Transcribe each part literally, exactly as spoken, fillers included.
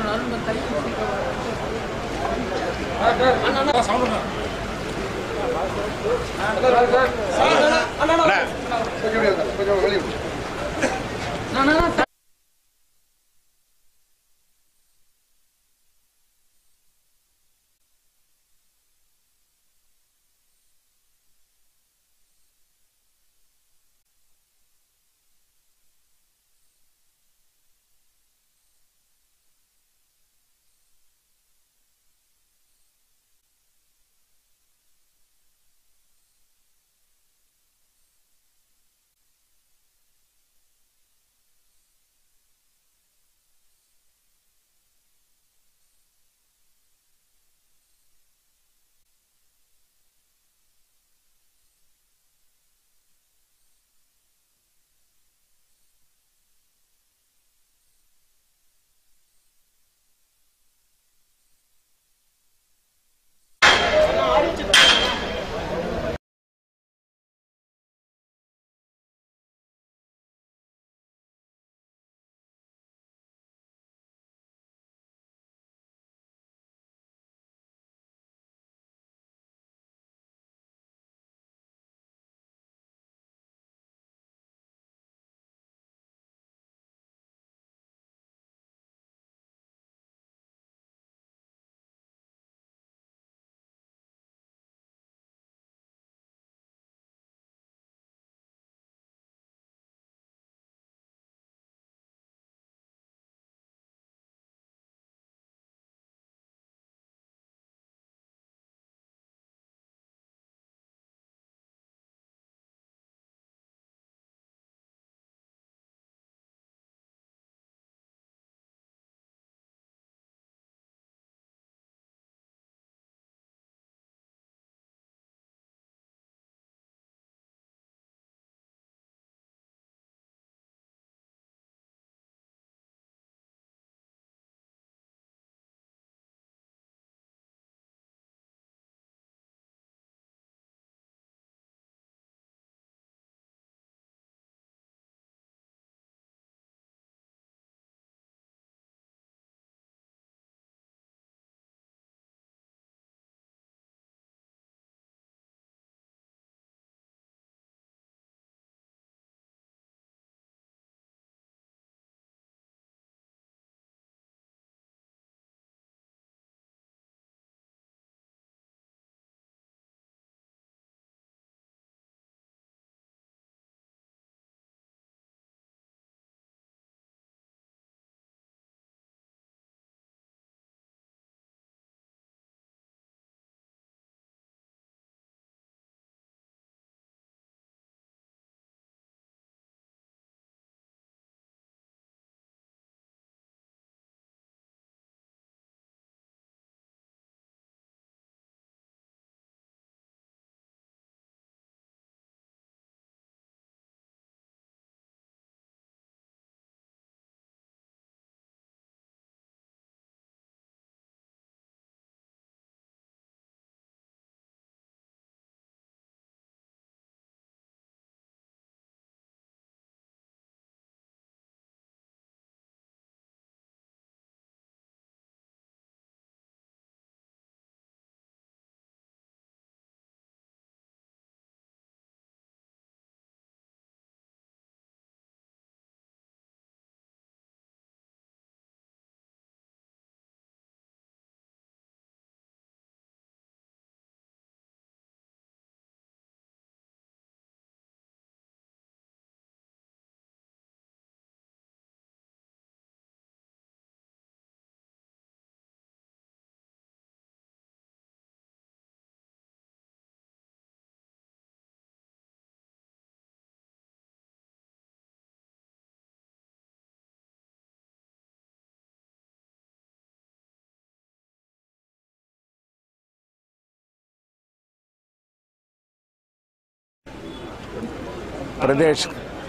பிரதேஷ்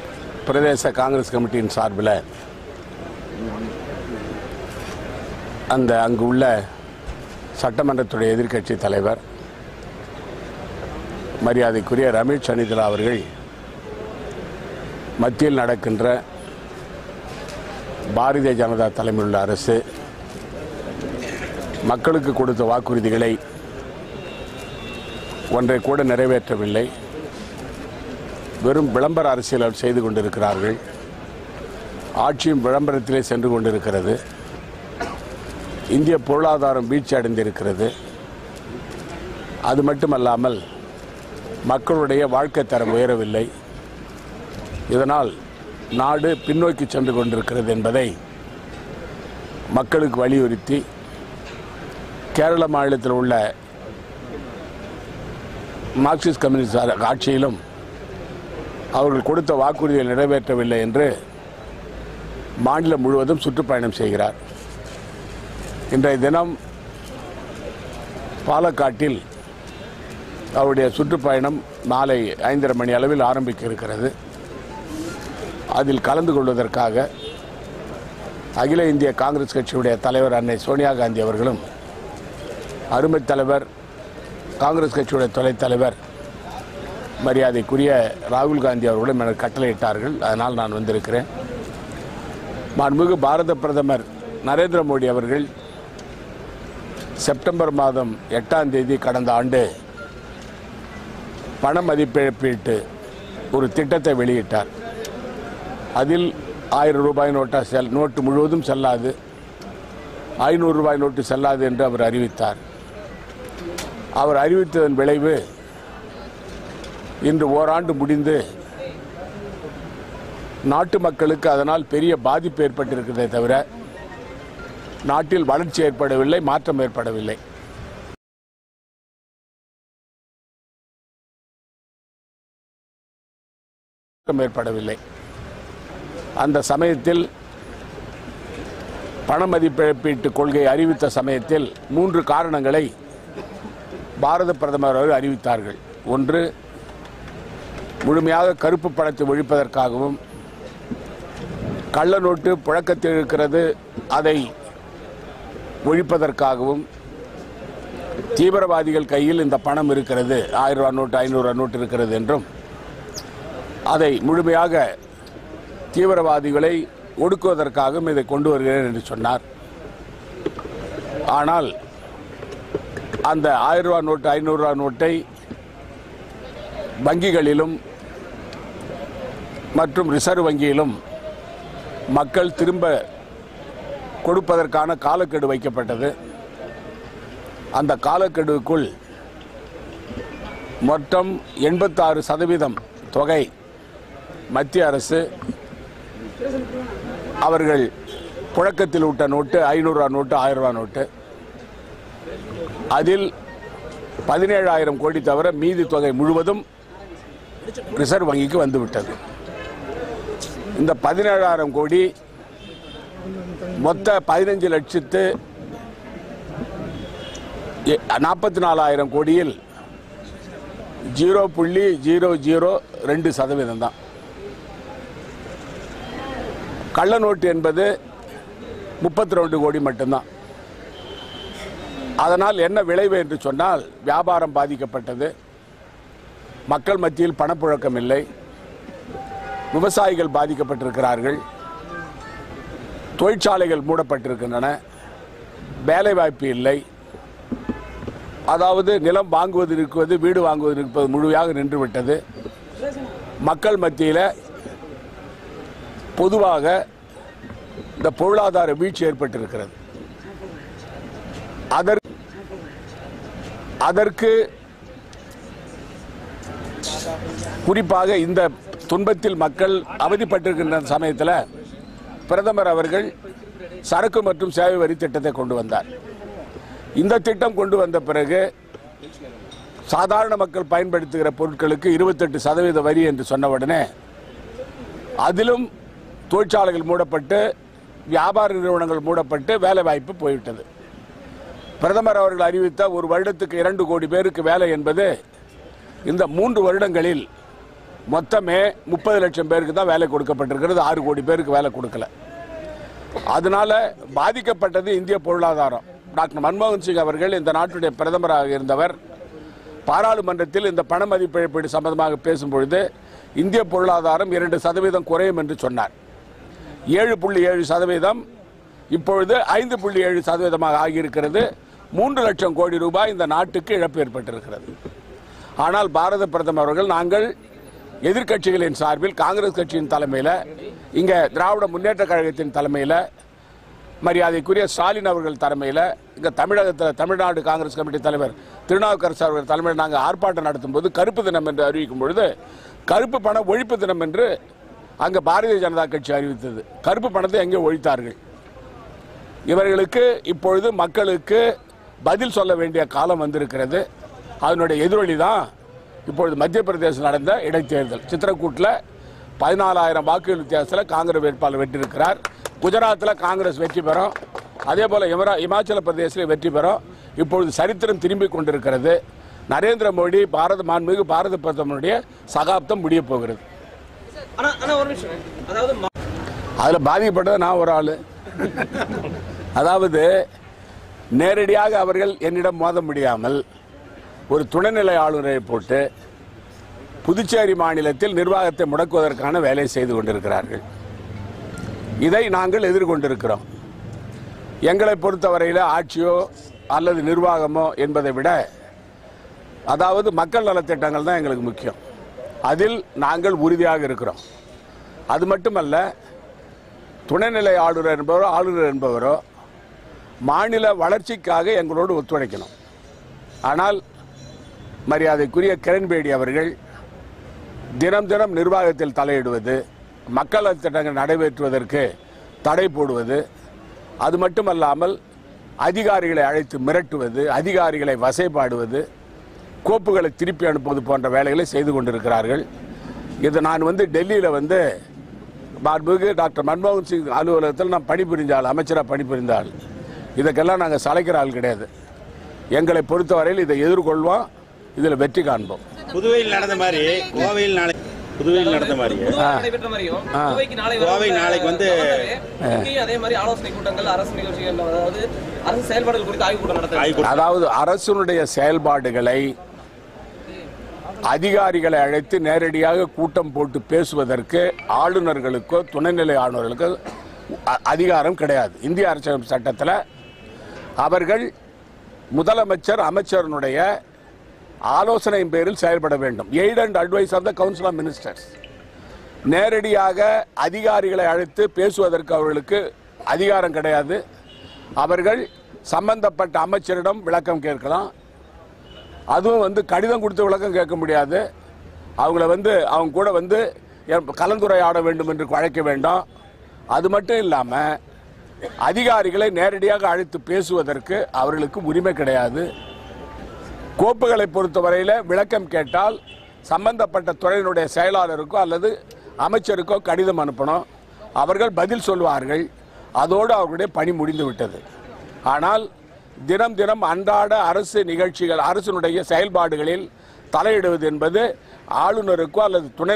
பிரதேச காங்கிரஸ் கமிட்டியின் சார்பில் அந்த அங்கு உள்ள சட்டமன்றத்துடைய எதிர்க்கட்சி தலைவர் மரியாதைக்குரிய ரமேஷ் சனிதலா அவர்கள் மத்தியில் நடக்கின்ற பாரதிய ஜனதா தலைமையிலுள்ள அரசு மக்களுக்கு கொடுத்த வாக்குறுதிகளை ஒன்றை கூட நிறைவேற்றவில்லை. வெறும் விளம்பர அரசியல் செய்து கொண்டிருக்கிறார்கள். ஆட்சியும் விளம்பரத்திலே சென்று கொண்டிருக்கிறது. இந்திய பொருளாதாரம் வீழ்ச்சி அடைந்திருக்கிறது. அது மட்டுமல்லாமல் மக்களுடைய வாழ்க்கை தரம் உயரவில்லை. இதனால் நாடு பின்னோக்கி சென்று கொண்டிருக்கிறது என்பதை மக்களுக்கு வலியுறுத்தி கேரள மாநிலத்தில் உள்ள மார்க்சிஸ்ட் கம்யூனிஸ்ட் ஆட்சியிலும் அவர்கள் கொடுத்த வாக்குறுதியை நிறைவேற்றவில்லை என்று மாநிலம் முழுவதும் சுற்றுப்பயணம் செய்கிறார். இன்றைய தினம் பாலக்காட்டில் அவருடைய சுற்றுப்பயணம் மாலை ஐந்தரை மணி அளவில் ஆரம்பிக்க இருக்கிறது. அதில் கலந்து கொள்வதற்காக அகில இந்திய காங்கிரஸ் கட்சியுடைய தலைவர் அன்னை சோனியா காந்தி அவர்களும் அருமை தலைவர் காங்கிரஸ் கட்சியுடைய துணைத் தலைவர் மரியாதைக்குரிய ராகுல் காந்தி அவர்களும் எனக்கு கட்டளையிட்டார்கள். அதனால் நான் வந்திருக்கிறேன். மாண்புமிகு பாரத பிரதமர் நரேந்திர மோடி அவர்கள் செப்டம்பர் மாதம் எட்டாம் தேதி கடந்த ஆண்டு பண மதிப்பிழப்பீட்டு ஒரு திட்டத்தை வெளியிட்டார். அதில் ஆயிரம் ரூபாய் நோட்டா செல் நோட்டு முழுவதும் செல்லாது, ஐநூறு ரூபாய் நோட்டு செல்லாது என்று அவர் அறிவித்தார். அவர் அறிவித்ததன் விளைவு இன்று ஓராண்டு முடிந்து நாட்டு மக்களுக்கு அதனால் பெரிய பாதிப்பு ஏற்பட்டிருக்கிறதே தவிர நாட்டில் வளர்ச்சி ஏற்படவில்லை, மாற்றம் ஏற்படவில்லை. ஏற்படவில்லை அந்த சமயத்தில் பண மதிப்பிழப்பீட்டு கொள்கை அறிவித்த சமயத்தில் மூன்று காரணங்களை பாரத பிரதமர் அவர்கள் அறிவித்தார்கள். ஒன்று, முழுமையாக கருப்பு பணத்தை ஒழிப்பதற்காகவும், கள்ள நோட்டு புழக்கத்தில் இருக்கிறது அதை ஒழிப்பதற்காகவும், தீவிரவாதிகள் கையில் இந்த பணம் இருக்கிறது, ஆயிரம் ரூபாய் நோட்டு ஐநூறு ரூபாய் நோட்டு இருக்கிறது என்றும் அதை முழுமையாக தீவிரவாதிகளை ஒடுக்குவதற்காகவும் இதை கொண்டு வருகிறேன் என்று சொன்னார். ஆனால் அந்த ஆயிரம் ரூபாய் நோட்டு ஐநூறு ரூபாய் நோட்டை வங்கிகளிலும் மற்றும் ரிசர்வ் வங்கியிலும் மக்கள் திரும்ப கொடுப்பதற்கான காலக்கெடு வைக்கப்பட்டது. அந்த காலக்கெடுவுக்குள் மொத்தம் எண்பத்தாறு சதவீதம் தொகை மத்திய அரசு அவர்கள் புழக்கத்தில் விட்ட நோட்டு ஐநூறு ரூபாய் நோட்டு ஆயிரம் ரூபாய் நோட்டு, அதில் பதினேழாயிரம் கோடி தவிர மீதி தொகை முழுவதும் ரிசர்வ் வங்கிக்கு வந்துவிட்டது. இந்த பதினேழாயிரம் கோடி மொத்த பதினஞ்சு லட்சத்து நாற்பத்தி நாலாயிரம் கோடியில் ஜீரோ புள்ளி ஜீரோ ஜீரோ ரெண்டு சதவீதம் தான். கள்ள நோட்டு என்பது முப்பத்தி ரெண்டு கோடி மட்டும்தான். அதனால் என்ன விளைவு என்று சொன்னால், வியாபாரம் பாதிக்கப்பட்டது, மக்கள் மத்தியில் பணப்புழக்கம் இல்லை, விவசாயிகள் பாதிக்கப்பட்டிருக்கிறார்கள், தொழிற்சாலைகள் மூடப்பட்டிருக்கின்றன, வேலைவாய்ப்பு இல்லை. அதாவது நிலம் வாங்குவது இருக்குவது, வீடு வாங்குவது இருப்பது முழுமையாக நின்றுவிட்டது. மக்கள் மத்தியில் பொதுவாக இந்த பொருளாதார வீழ்ச்சி ஏற்பட்டிருக்கிறது. அதற்கு அதற்கு குறிப்பாக இந்த துன்பத்தில் மக்கள் அவதிப்பட்டிருக்கின்ற சமயத்தில் பிரதமர் அவர்கள் சரக்கு மற்றும் சேவை வரி திட்டத்தை கொண்டு வந்தார். இந்த திட்டம் கொண்டு வந்த பிறகு சாதாரண மக்கள் பயன்படுத்துகிற பொருட்களுக்கு இருபத்தெட்டு சதவீத வரி என்று சொன்ன உடனே அதிலும் தொழிற்சாலைகள் மூடப்பட்டு, வியாபார நிறுவனங்கள் மூடப்பட்டு, வேலை வாய்ப்பு போய்விட்டது. பிரதமர் அவர்கள் அறிவித்த ஒரு வருடத்துக்கு இரண்டு கோடி பேருக்கு வேலை என்பது இந்த மூன்று வருடங்களில் மொத்தமே முப்பது லட்சம் பேருக்கு தான் வேலை கொடுக்கப்பட்டிருக்கிறது. ஆறு கோடி பேருக்கு வேலை கொடுக்கல. அதனால பாதிக்கப்பட்டது இந்திய பொருளாதாரம். டாக்டர் மன்மோகன் சிங் அவர்கள் இந்த நாட்டுடைய பிரதமராக இருந்தவர் பாராளுமன்றத்தில் இந்த பண மதிப்பிழப்பீடு சம்பந்தமாக பேசும்பொழுது இந்திய பொருளாதாரம் இரண்டு சதவீதம் குறையும் என்று சொன்னார். ஏழு புள்ளி ஏழு சதவீதம் இப்பொழுது ஐந்து புள்ளி ஏழு சதவீதமாக ஆகியிருக்கிறது. மூன்று லட்சம் கோடி ரூபாய் இந்த நாட்டுக்கு இழப்பு ஏற்பட்டிருக்கிறது. ஆனால் பாரத பிரதமர் அவர்கள் நாங்கள் எதிர்க்கட்சிகளின் சார்பில் காங்கிரஸ் கட்சியின் தலைமையில் இங்கே திராவிட முன்னேற்ற கழகத்தின் தலைமையில் மரியாதைக்குரிய ஸ்டாலின் அவர்கள் தலைமையில் இங்கே தமிழகத்தில் தமிழ்நாடு காங்கிரஸ் கமிட்டி தலைவர் திருநாவுக்கரசு அவர்கள் தலைமையில் நாங்கள் ஆர்ப்பாட்டம் நடத்தும் போது கருப்பு தினம் என்று அறிவிக்கும் பொழுது கருப்பு பண ஒழிப்பு தினம் என்று அங்கே பாரதிய ஜனதா கட்சி அறிவித்தது. கருப்பு பணத்தை எங்கே ஒழித்தார்கள்? இவர்களுக்கு இப்பொழுது மக்களுக்கு பதில் சொல்ல வேண்டிய காலம் வந்திருக்கிறது. அதனுடைய எதிரொலி தான் இப்பொழுது மத்திய பிரதேசம் நடந்த இடைத்தேர்தல். சித்திரக்கூட்டில் பதினாலாயிரம் வாக்குகள் வித்தியாசத்தில் காங்கிரஸ் வேட்பாளர் வெற்றி இருக்கிறார். குஜராத்தில் காங்கிரஸ் வெற்றி பெறும். அதே போல் இமரா இமாச்சல பிரதேசத்தில் வெற்றி பெறும். இப்பொழுது சரித்திரம் திரும்பி கொண்டிருக்கிறது. நரேந்திர மோடி பாரத மாண்புமிகு பாரத பிரதமருடைய சகாப்தம் முடிய போகிறது. அதில் பாதிக்கப்பட்டது நான் ஒரு ஆள். அதாவது நேரடியாக அவர்கள் என்னிடம் மோத முடியாமல் ஒரு துணைநிலை ஆளுநரை போட்டு புதுச்சேரி மாநிலத்தில் நிர்வாகத்தை முடக்குவதற்கான வேலை செய்து கொண்டிருக்கிறார்கள். இதை நாங்கள் எதிர்கொண்டிருக்கிறோம். எங்களை பொறுத்தவரையில் ஆட்சியோ அல்லது நிர்வாகமோ என்பதை விட அதாவது மக்கள் நலத்திட்டங்கள் தான் எங்களுக்கு முக்கியம். அதில் நாங்கள் உறுதியாக இருக்கிறோம். அது மட்டுமல்ல, துணைநிலை ஆளுநர் என்பவரோ ஆளுநர் என்பவரோ மாநில வளர்ச்சிக்காக எங்களோடு ஒத்துழைக்கணும். ஆனால் மரியாதைக்குரிய கிரண் பேடி அவர்கள் தினம் தினம் நிர்வாகத்தில் தலையிடுவது, மக்கள் நலத்திட்டங்கள் நிறைவேற்றுவதற்கு தடை போடுவது, அது மட்டுமல்லாமல் அதிகாரிகளை அழைத்து மிரட்டுவது, அதிகாரிகளை வசைபாடுவது, கோப்புகளை திருப்பி அனுப்புவது போன்ற வேலைகளை செய்து கொண்டிருக்கிறார்கள். இது நான் வந்து டெல்லியில் வந்து மாண்புமிகு டாக்டர் மன்மோகன் சிங் அலுவலகத்தில் நான் பணிபுரிந்தாள், அமைச்சராக பணிபுரிந்தாள். இதுக்கெல்லாம் நாங்கள் சளைக்கிற ஆள் கிடையாது. எங்களை பொறுத்தவரையில் இதை எதிர்கொள்வோம், இதில் வெற்றி காண்போம். புதுவையில் நடந்த மாதிரி கோவையில் நாளை புதுவையில் நடந்த மாதிரி கோவை நாளைக்கு வந்து அதே மாதிரி ஆலோசனை கூட்டங்கள், அரசு நிகழ்ச்சிகள், அதாவது அரசு செயல்பாடுகள் குறித்து ஆய்வு கூட்டம் நடத்த, அதாவது அரசுடைய செயல்பாடுகளை அதிகாரிகளை அழைத்து நேரடியாக கூட்டம் போட்டு பேசுவதற்கு ஆளுநர்களுக்கோ துணைநிலை ஆளுநர்களுக்கோ அதிகாரம் கிடையாது. இந்திய அரசியல் சட்டத்தில் அவர்கள் முதலமைச்சர் அமைச்சருடைய ஆலோசனையின் பேரில் செயல்பட வேண்டும். Aid and advise of the council of ministers. நேரடியாக அதிகாரிகளை அழைத்து பேசுவதற்கு அவர்களுக்கு அதிகாரம் கிடையாது. அவர்கள் சம்பந்தப்பட்ட அமைச்சரிடம் விளக்கம் கேட்கலாம். அதுவும் வந்து கடிதம் கொடுத்து விளக்கம் கேட்க முடியாது. அவங்கள வந்து அவங்க கூட வந்து கலந்துரையாட வேண்டும் என்று அழைக்க வேண்டாம். அது மட்டும் இல்லாமல் அதிகாரிகளை நேரடியாக அழைத்து பேசுவதற்கு அவர்களுக்கு உரிமை கிடையாது. கோப்புகளை பொறுத்தவரையில் விளக்கம் கேட்டால் சம்பந்தப்பட்ட துறையினுடைய செயலாளருக்கோ அல்லது அமைச்சருக்கோ கடிதம் அனுப்பணும். அவர்கள் பதில் சொல்வார்கள். அதோடு அவர்களுடைய பணி முடிந்து விட்டது. ஆனால் தினம் தினம் அன்றாட அரசு நிகழ்ச்சிகள், அரசினுடைய செயல்பாடுகளில் தலையிடுவது என்பது ஆளுநருக்கோ அல்லது துணை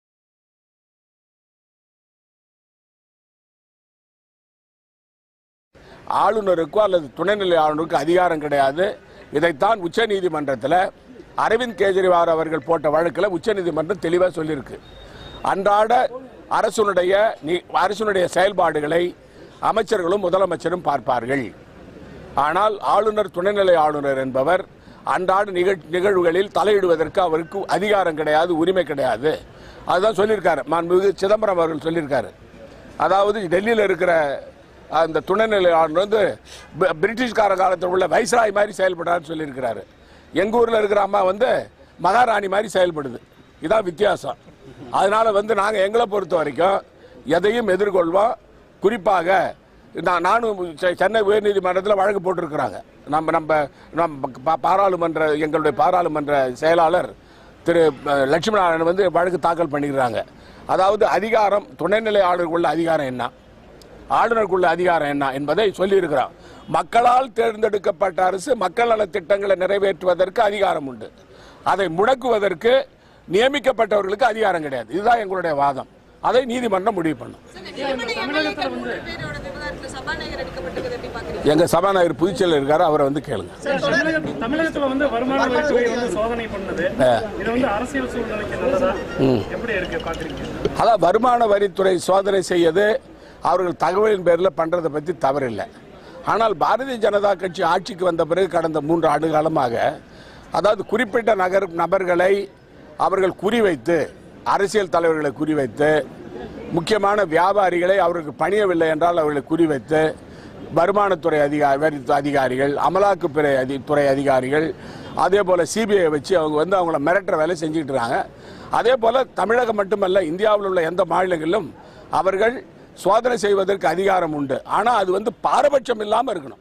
ஆளுநருக்கோ அல்லது துணைநிலை ஆளுநருக்கு அதிகாரம் கிடையாது. இதைத்தான் உச்சநீதிமன்றத்தில் அரவிந்த் கெஜ்ரிவால் அவர்கள் போட்ட வழக்கில் உச்சநீதிமன்றம் தெளிவாக சொல்லியிருக்கு. அன்றாட அரசுடைய அரசுடைய செயல்பாடுகளை அமைச்சர்களும் முதலமைச்சரும் பார்ப்பார்கள். ஆனால் ஆளுநர், துணைநிலை ஆளுநர் என்பவர் அன்றாட நிகழ்வுகளில் தலையிடுவதற்கு அவருக்கு அதிகாரம் கிடையாது, உரிமை கிடையாது. அதுதான் சொல்லியிருக்காரு மாண்புமிகு சிதம்பரம் அவர்கள் சொல்லியிருக்காரு. அதாவது டெல்லியில் இருக்கிற அந்த துணைநிலை ஆளுநர் வந்து பிரிட்டிஷ்கார காலத்தில் உள்ள வைஸ்ராய் மாதிரி செயல்படுறாருன்னு சொல்லியிருக்கிறாரு. எங்கள் ஊரில் இருக்கிற அம்மா வந்து மகாராணி மாதிரி செயல்படுது. இதான் வித்தியாசம். அதனால் வந்து நாங்கள் எங்களை பொறுத்த வரைக்கும் எதையும் எதிர்கொள்வோம். குறிப்பாக நான் நானும் சென்னை உயர்நீதிமன்றத்தில் வழக்கு போட்டிருக்கிறாங்க. நம்ம நம்ம நம்ம பாராளுமன்ற எங்களுடைய பாராளுமன்ற செயலாளர் திரு லட்சுமணன் வந்து வழக்கு தாக்கல் பண்ணிக்கிறாங்க. அதாவது அதிகாரம், துணைநிலை ஆளுநருக்குள்ள அதிகாரம் என்ன, ஆளுநருக்குள்ள அதிகாரம் என்ன என்பதை சொல்லியிருக்கிறார். மக்களால் தேர்ந்தெடுக்கப்பட்ட அரசு மக்கள் நல திட்டங்களை நிறைவேற்றுவதற்கு அதிகாரம் உண்டு. அதை முடக்குவதற்கு நியமிக்கப்பட்டவர்களுக்கு அதிகாரம் கிடையாது. இதுதான் எங்களுடைய வாதம். அதை நீதிமன்றம் முடிவு பண்ணும். எங்க சபாநாயகர் புதுச்சேரியில் இருக்காரு, அவரை வந்து கேளுங்க. தமிழகத்துல வந்து வருமான வரித்துறை வந்து சோதனை பண்ணது, இது வந்து அரசியல் சூழ்நிலைக்கு நல்லதா, எப்படி இருக்கு பாக்குறீங்க? அதான் வருமான வரித்துறை சோதனை செய்யது அவர்கள் தகவலின் பேரில் பண்றதை பற்றி தவறில்லை. ஆனால் பாரதிய ஜனதா கட்சி ஆட்சிக்கு வந்த பிறகு கடந்த மூன்று ஆண்டு காலமாக அதாவது குறிப்பிட்ட நகர் நபர்களை அவர்கள் குறிவைத்து அரசியல் தலைவர்களை குறிவைத்து முக்கியமான வியாபாரிகளை அவருக்கு பணியவில்லை என்றால் அவர்களை குறிவைத்து வருமானத்துறை அதிகாரி அதிகாரிகள் அமலாக்கத்துறை அதி துறை அதிகாரிகள் அதே போல் சிபிஐ வச்சு அவங்க வந்து அவங்கள மிரட்டுற வேலை செஞ்சுட்டு இருக்காங்க. அதே போல் தமிழகம் மட்டுமல்ல இந்தியாவில் உள்ள எந்த மாநிலங்களிலும் அவர்கள் சோதனை செய்வதற்கு அதிகாரம் உண்டு. ஆனால் அது வந்து பாரபட்சம் இல்லாமல் இருக்கணும்.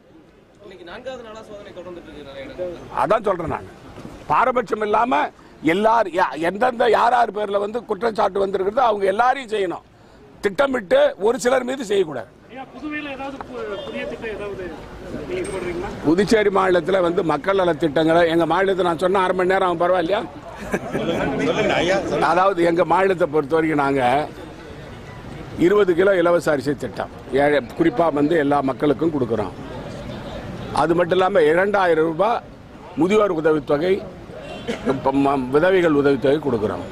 அதான் சொல்கிறேன் நான். பாரபட்சம் இல்லாமல் எல்லார் எந்தெந்த யார் யார் பேரில் வந்து குற்றச்சாட்டு வந்திருக்கிறது அவங்க எல்லாரையும் செய்யணும். திட்டமிட்டு ஒரு சிலர் மீது செய்யக்கூடாது. புதுச்சேரி மாநிலத்தில் வந்து மக்கள் நல திட்டங்களை எங்கள் மாநிலத்தை நான் சொன்ன அரை மணி நேரம் ஆகும் பரவாயில்லையா? அதாவது எங்கள் மாநிலத்தை பொறுத்த வரைக்கும் நாங்கள் இருபது கிலோ இலவச அரிசி திட்டம் ஏழை குறிப்பாக வந்து எல்லா மக்களுக்கும் கொடுக்குறோம். அது மட்டும் இல்லாமல் இரண்டாயிரம் ரூபாய் முதியோர் உதவித்தொகை விதவைகள் உதவித்தொகை கொடுக்குறோம்.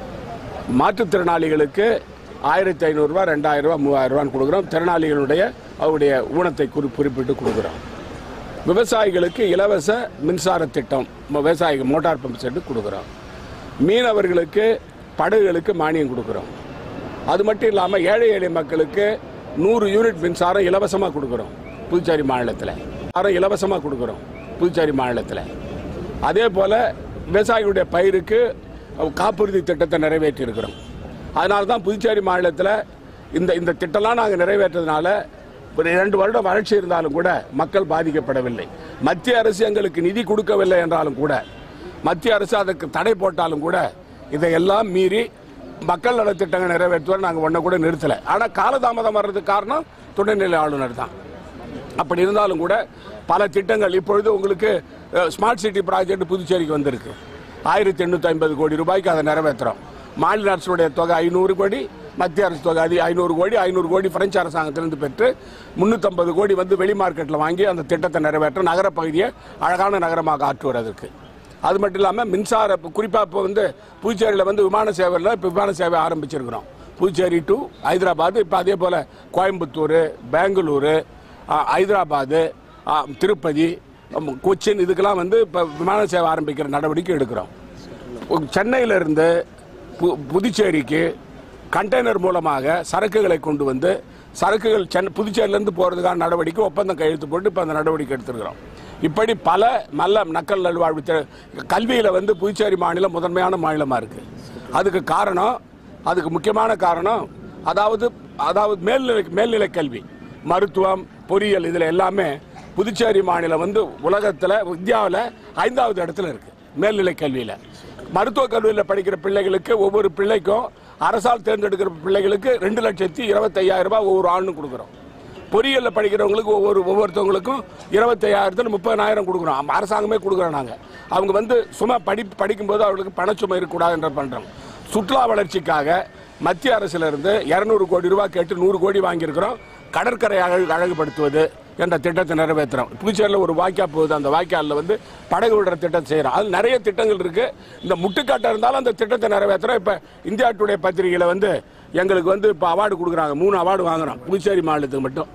மாற்றுத்திறனாளிகளுக்கு ஆயிரத்தி ஐநூறுரூவா ரெண்டாயிரம் ரூபா மூவாயிரம் ரூபான்னு கொடுக்குறோம். திறனாளிகளுடைய அவருடைய ஊனத்தை குறி குறிப்பிட்டு கொடுக்குறோம். விவசாயிகளுக்கு இலவச மின்சார திட்டம் விவசாயிகள் மோட்டார் பம்ப் செட்டு கொடுக்குறோம். மீனவர்களுக்கு படகுகளுக்கு மானியம் கொடுக்குறோம். அது மட்டும் இல்லாமல் ஏழை எளிய மக்களுக்கு நூறு யூனிட் மின்சாரம் இலவசமாக கொடுக்குறோம் புதுச்சேரி மாநிலத்தில். இலவசமாக கொடுக்குறோம் புதுச்சேரி மாநிலத்தில். அதே போல் விவசாயிகளுடைய பயிருக்கு காப்புறுதி திட்டத்தை நிறைவேற்றி இருக்கிறோம். அதனால தான் புதுச்சேரி மாநிலத்தில் இந்த இந்த திட்டம்லாம் நாங்கள் நிறைவேற்றதுனால ஒரு இரண்டு வருடம் வறட்சி இருந்தாலும் கூட மக்கள் பாதிக்கப்படவில்லை. மத்திய அரசு எங்களுக்கு நிதி கொடுக்கவில்லை என்றாலும் கூட மத்திய அரசு அதற்கு தடை போட்டாலும் கூட இதையெல்லாம் மீறி மக்கள் நலத்திட்டங்கள் நிறைவேற்றுவதை நாங்கள் ஒன்றை கூட நிறுத்தலை. ஆனால் காலதாமதம் வர்றதுக்கு காரணம் துணைநிலை ஆளுநர் தான். அப்படி இருந்தாலும் கூட பல திட்டங்கள் இப்பொழுது உங்களுக்கு ஸ்மார்ட் சிட்டி ப்ராஜெக்ட் புதுச்சேரிக்கு வந்திருக்கு. ஆயிரத்தி எண்ணூற்றி ஐம்பது கோடி ரூபாய்க்கு அதை நிறைவேற்றுறோம். மாநில அரசுடைய தொகை ஐநூறு கோடி, மத்திய அரசு தொகை அது ஐநூறு கோடி ஐநூறு கோடி பிரெஞ்சு அரசாங்கத்திலிருந்து பெற்று முந்நூற்றம்பது கோடி வந்து வெளி மார்க்கெட்டில் வாங்கி அந்த திட்டத்தை நிறைவேற்ற நகரப்பகுதியை அழகான நகரமாக ஆற்றுவதற்கு. அது மட்டும் இல்லாமல் மின்சார குறிப்பாக இப்போ வந்து புதுச்சேரியில் வந்து விமான சேவையில் இப்போ விமான சேவை ஆரம்பிச்சிருக்கிறோம். புதுச்சேரி டு ஹைதராபாத், இப்போ அதே போல் கோயம்புத்தூர், பெங்களூரு, ஹைதராபாத், திருப்பதி, கொச்சின் இதுக்கெல்லாம் வந்து இப்போ விமான சேவை ஆரம்பிக்கிற நடவடிக்கை எடுக்கிறோம். சென்னையிலிருந்து பு புதுச்சேரிக்கு கண்டெய்னர் மூலமாக சரக்குகளை கொண்டு வந்து சரக்குகள் சென்னை புதுச்சேரியிலேருந்து போகிறதுக்கான நடவடிக்கை ஒப்பந்தம் கையெழுத்து போட்டு இப்போ அந்த நடவடிக்கை எடுத்துருக்கிறோம். இப்படி பல நல்ல மக்கள் நல்வாழ்வு கல்வியில் வந்து புதுச்சேரி மாநிலம் முதன்மையான மாநிலமாக இருக்குது. அதுக்கு காரணம் அதுக்கு முக்கியமான காரணம் அதாவது அதாவது மேல்நிலை மேல்நிலை கல்வி, மருத்துவம், பொறியியல் இதில் எல்லாமே புதுச்சேரி மாநிலம் வந்து உலகத்தில் இந்தியாவில் ஐந்தாவது இடத்துல இருக்குது. மேல்நிலை கல்வியில் மருத்துவக் கல்லூரியில் படிக்கிற பிள்ளைகளுக்கு ஒவ்வொரு பிள்ளைக்கும் அரசால் தேர்ந்தெடுக்கிற பிள்ளைகளுக்கு ரெண்டு லட்சத்தி இருபத்தையாயிரம் ரூபாய் ஒவ்வொரு ஆண்டும் கொடுக்குறோம். பொறியியலில் படிக்கிறவங்களுக்கு ஒவ்வொரு ஒவ்வொருத்தவங்களுக்கும் இருபத்தையாயிரத்துல முப்பதாயிரம் கொடுக்குறோம். அரசாங்கமே கொடுக்குறோம். நாங்கள் அவங்க வந்து சும்மா படி படிக்கும்போது அவர்களுக்கு பணச்சுமை இருக்கக்கூடாது என்ற பண்ணுறோம். சுற்றுலா வளர்ச்சிக்காக மத்திய அரசிலிருந்து இரநூறு கோடி ரூபாய் கேட்டு நூறு கோடி வாங்கியிருக்கிறோம். கடற்கரை அழகு அழகுபடுத்துவது என்ற திட்டத்தை நிறைவேற்றுறோம். புதுச்சேரியில் ஒரு வாய்க்கால் போகுது, அந்த வாய்க்காலில் வந்து படகு விடுற திட்டத்தை செய்கிறோம். அது நிறைய திட்டங்கள் இருக்குது. இந்த முட்டுக்காட்டாக இருந்தாலும் அந்த திட்டத்தை நிறைவேற்றுறோம். இப்போ இந்தியா டுடே பத்திரிகையில் வந்து எங்களுக்கு வந்து இப்போ அவார்டு கொடுக்குறாங்க. மூணு அவார்டு வாங்குறோம் புதுச்சேரி மாநிலத்துக்கு மட்டும்.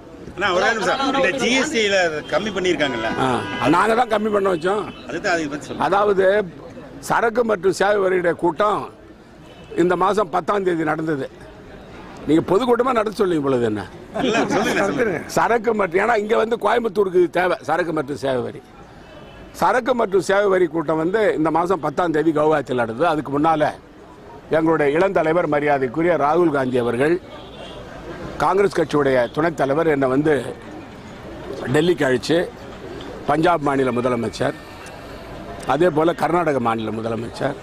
ஜிஎஸ்டியில் கம்மி பண்ணியிருக்காங்கல்ல, நாங்கள் தான் கம்மி பண்ண வச்சோம். அதாவது சரக்கு மற்றும் சேவை வரியுடைய கூட்டம் இந்த மாதம் பத்தாம் தேதி நடந்தது. நீங்கள் பொதுக்கூட்டமாக நடத்த சொல்லுங்க பொழுது என்ன சரக்கு மற்றும் ஏன்னா இங்கே வந்து கோயம்புத்தூருக்கு தேவை சரக்கு மற்றும் சேவை வரி. சரக்கு மற்றும் சேவை வரி கூட்டம் வந்து இந்த மாதம் பத்தாம் தேதி கவுஹாத்தியில் நடந்தது. அதுக்கு முன்னால் எங்களுடைய இளந்தலைவர் மரியாதைக்குரிய ராகுல் காந்தி அவர்கள், காங்கிரஸ் கட்சியுடைய துணைத் தலைவர் என்னை வந்து டெல்லிக்கு அழைச்சி பஞ்சாப் மாநில முதலமைச்சர், அதே போல் கர்நாடக மாநில முதலமைச்சர்,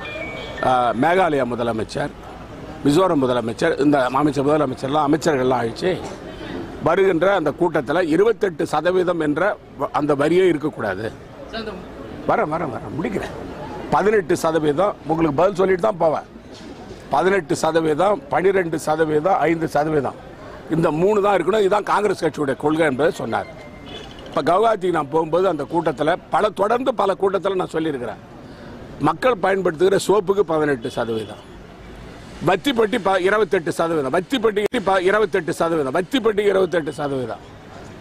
மேகாலயா முதலமைச்சர், மிசோரம் முதலமைச்சர், இந்த அமைச்சர் முதலமைச்சர்லாம் அமைச்சர்கள்லாம் அழைச்சி வருகின்ற அந்த கூட்டத்தில் இருபத்தெட்டு சதவீதம் என்ற அந்த வரியே இருக்கக்கூடாது. வரேன் வரேன் வரேன் முடிக்கிறேன். பதினெட்டு சதவீதம் உங்களுக்கு பதில் சொல்லிட்டு தான் போவேன். பதினெட்டு சதவீதம், பனிரெண்டு சதவீதம், ஐந்து சதவீதம் இந்த மூணு தான் இருக்கணும். இதுதான் காங்கிரஸ் கட்சியுடைய கொள்கை என்பதை சொன்னார். இப்போ கவுஹாத்திக்கு நான் போகும்போது அந்த கூட்டத்தில் பல தொடர்ந்து பல கூட்டத்தில் நான் சொல்லியிருக்கிறேன். மக்கள் பயன்படுத்துகிற சோப்புக்கு பதினெட்டு சதவீதம், வத்திப்பட்டி ப இருபத்தெட்டு சதவீதம், வத்திப்பட்டி இருபத்தெட்டு சதவீதம், வத்திப்பட்டி இருபத்தெட்டு சதவீதம்,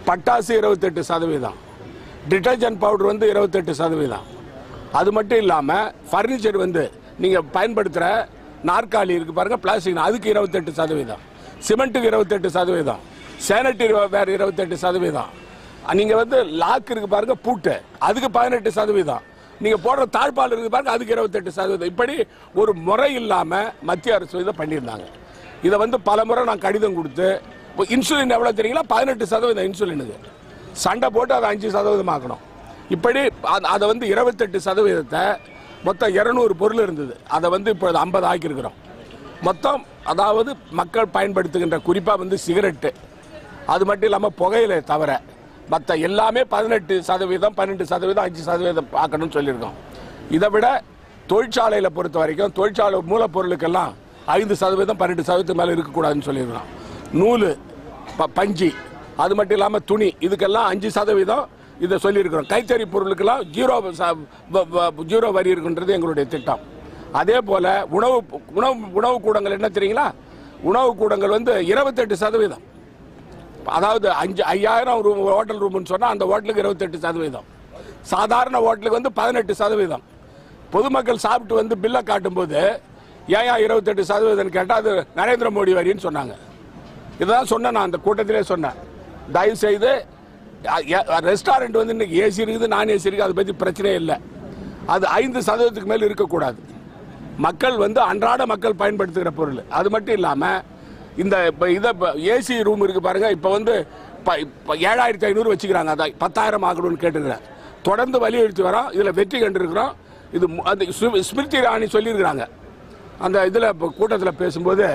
பட்டாசு இருபத்தெட்டு சதவீதம், டிட்டர்ஜென்ட் பவுடர் வந்து இருபத்தெட்டு சதவீதம். அது மட்டும் இல்லாமல் ஃபர்னிச்சர் வந்து நீங்கள் பயன்படுத்துகிற நாற்காலி இருக்குது பாருங்கள், பிளாஸ்டிக், அதுக்கு இருபத்தெட்டு சதவீதம், சிமெண்ட்டுக்கு இருபத்தெட்டு சதவீதம், சேனிட்டரி வேறு இருபத்தெட்டு சதவீதம். நீங்கள் வந்து லாக் இருக்குது பாருங்கள், பூட்டு, அதுக்கு பதினெட்டு சதவீதம். நீங்கள் போடுற தாழ்பால் இருக்குது பாருங்க, அதுக்கு இருபத்தெட்டு சதவீதம். இப்படி ஒரு முறை இல்லாமல் மத்திய அரசு இதை பண்ணியிருந்தாங்க. இதை வந்து பல முறை நான் கடிதம் கொடுத்து, இன்சுலின் எவ்வளோ தெரியுங்களா, பதினெட்டு சதவீதம் இன்சுலினுக்கு சண்டை போட்டு அதை அஞ்சு சதவீதம் ஆக்கணும். இப்படி அதை வந்து இருபத்தெட்டு சதவீதத்தை மொத்தம் இரநூறு பொருள் இருந்தது, அதை வந்து இப்போ ஐம்பது ஆக்கியிருக்கிறோம் மொத்தம். அதாவது மக்கள் பயன்படுத்துகின்ற குறிப்பாக வந்து சிகரெட்டு, அது மட்டும் இல்லாமல் புகையிலை தவிர மற்ற எல்லாமே பதினெட்டு சதவீதம் பன்னெண்டு சதவீதம் அஞ்சு சதவீதம் பார்க்கணும்னு சொல்லியிருக்கோம். இதை விட தொழிற்சாலையில் பொறுத்த வரைக்கும் தொழிற்சாலை மூலப்பொருளுக்கெல்லாம் ஐந்து சதவீதம் பன்னெண்டு சதவீதத்துக்கு மேலே இருக்கக்கூடாதுன்னு சொல்லியிருக்கிறோம். நூல், பஞ்சு, அது மட்டும் இல்லாமல் துணி, இதுக்கெல்லாம் அஞ்சு சதவீதம் இதை சொல்லியிருக்கிறோம். கைத்தறி பொருளுக்கெல்லாம் ஜீரோ ஜீரோ வரி இருக்குன்றது எங்களுடைய திட்டம். அதே போல் உணவு உணவு உணவு கூடங்கள் என்ன தெரியுங்களா, உணவு கூடங்கள் வந்து இருபத்தெட்டு சதவீதம், அதாவது அஞ்சு ஐயாயிரம் ரூம் ஹோட்டல் ரூம்னு சொன்னால் அந்த ஹோட்டலுக்கு இருபத்தெட்டு சதவீதம், சாதாரண ஹோட்டலுக்கு வந்து பதினெட்டு சதவீதம். பொதுமக்கள் சாப்பிட்டு வந்து பில்லை காட்டும்போது ஏன் இருபத்தெட்டு சதவீதம் கேட்டால் அது நரேந்திர மோடி வரின்னு சொன்னாங்க. இதுதான் சொன்னேன், நான் அந்த கூட்டத்திலே சொன்னேன், தயவு செய்து ரெஸ்டாரண்ட் வந்து இன்னைக்கு ஏசி இருக்குது, நான் ஏசி இருக்குது, அதை பற்றி பிரச்சனையே இல்லை. அது ஐந்து சதவீதத்துக்கு மேலே இருக்கக்கூடாது. மக்கள் வந்து அன்றாட மக்கள் பயன்படுத்துகிற பொருள். அது மட்டும் இல்லாமல் இந்த இப்போ இதை ஏசி ரூம் இருக்குது பாருங்கள், இப்போ வந்து ஏழாயிரத்தி ஐநூறு வச்சுக்கிறாங்க, அதை பத்தாயிரம் ஆகணும்னு கேட்டுக்கிறேன். தொடர்ந்து வலியுறுத்தி வரோம், இதில் வெற்றி கண்டிருக்கிறோம். இது அந்த ஸ்மிருதி இராணி சொல்லியிருக்கிறாங்க அந்த இதில் கூட்டத்தில் பேசும்போது,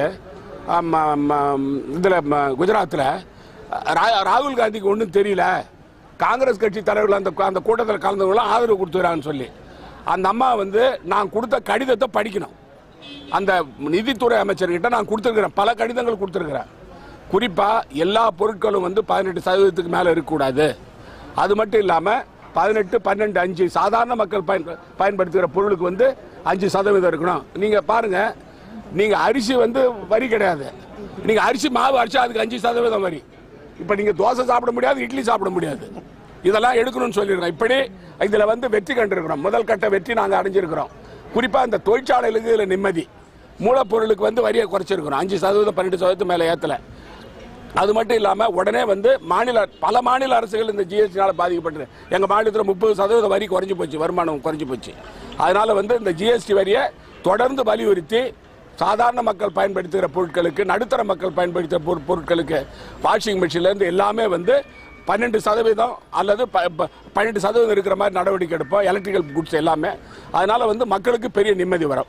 இதில் குஜராத்தில் ராகுல் காந்திக்கு ஒன்றும் தெரியல, காங்கிரஸ் கட்சி தலைவர்கள் அந்த அந்த கூட்டத்தில் கலந்தவங்களாம் ஆதரவு கொடுத்துக்கிறாங்கன்னு சொல்லி அந்த அம்மா வந்து நான் கொடுத்த கடிதத்தை படிக்கணும். அந்த நிதித்துறை அமைச்சர்கிட்ட நான் கொடுத்துருக்கிறேன், பல கடிதங்கள் கொடுத்துருக்கிறேன். குறிப்பாக எல்லா பொருட்களும் வந்து பதினெட்டு சதவீதத்துக்கு மேலே இருக்கக்கூடாது. அது மட்டும் இல்லாமல் பதினெட்டு பன்னெண்டு அஞ்சு சாதாரண மக்கள் பயன் பயன்படுத்துகிற பொருளுக்கு வந்து அஞ்சு சதவீதம் இருக்கணும். நீங்கள் பாருங்கள், நீங்கள் அரிசி வந்து வரி கிடையாது, நீங்கள் அரிசி மாவு அரிசி அதுக்கு அஞ்சு சதவீதம் வரி. இப்போ நீங்கள் தோசை சாப்பிட முடியாது, இட்லி சாப்பிட முடியாது, இதெல்லாம் எடுக்கணும்னு சொல்லியிருக்கோம். இப்படி இதில் வந்து வெற்றி கண்டிருக்கிறோம், முதல் கட்ட வெற்றி நாங்கள் அடைஞ்சிருக்கிறோம். குறிப்பாக இந்த தொழிற்சாலைகளுக்கு இதில் நிம்மதி, மூலப்பொருளுக்கு வந்து வரியை குறைச்சிருக்கிறோம், அஞ்சு சதவீதம் பன்னெண்டு சதவீதம் மேலே ஏற்றலை. அது மட்டும் இல்லாமல் உடனே வந்து மாநில பல மாநில அரசுகள் இந்த ஜிஎஸ்டினால் பாதிக்கப்பட்டது. எங்கள் மாநிலத்தில் முப்பது சதவீதம் வரி குறைஞ்சி போச்சு, வருமானம் குறைஞ்சி போச்சு. அதனால் வந்து இந்த ஜிஎஸ்டி வரியை தொடர்ந்து வலியுறுத்தி சாதாரண மக்கள் பயன்படுத்துகிற பொருட்களுக்கு, நடுத்தர மக்கள் பயன்படுத்துகிற பொருட்களுக்கு வாஷிங் மிஷின்லேருந்து எல்லாமே வந்து பன்னெண்டு சதவீதம் அல்லது பன்னெண்டு சதவீதம் இருக்கிற மாதிரி நடவடிக்கை எடுப்போம், எலக்ட்ரிக்கல் குட்ஸ் எல்லாமே. அதனால் வந்து மக்களுக்கு பெரிய நிம்மதி வரும்.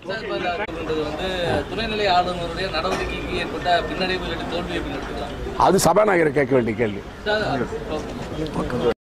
துணைநிலை ஆளுநருடைய நடவடிக்கைக்கு ஏற்பட்ட பின்னடைவு தோல்வி, அது சபாநாயகரை கேட்க வேண்டிய கேள்வி.